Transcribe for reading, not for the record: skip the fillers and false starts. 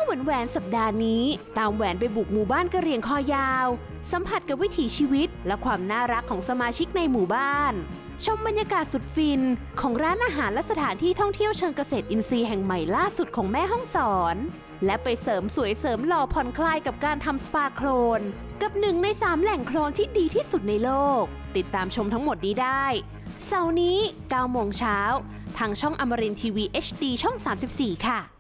แหวนสัปดาห์นี้ตามแหวนไปบุกหมู่บ้านกะเหรี่ยงคอยาวสัมผัสกับวิถีชีวิตและความน่ารักของสมาชิกในหมู่บ้านชมบรรยากาศสุดฟินของร้านอาหารและสถานที่ท่องเที่ยวเชิงเกษตรอินทรีย์แห่งใหม่ล่าสุดของแม่ฮ่องสอนและไปเสริมสวยเสริมหล่อผ่อนคลายกับการทำสปาโคลนกับ1 ใน 3แหล่งโคลนที่ดีที่สุดในโลกติดตามชมทั้งหมดนี้ได้เสาร์นี้ 9 โมงเช้าทางช่องอมรินทร์ทีวี HD ช่อง 34 ค่ะ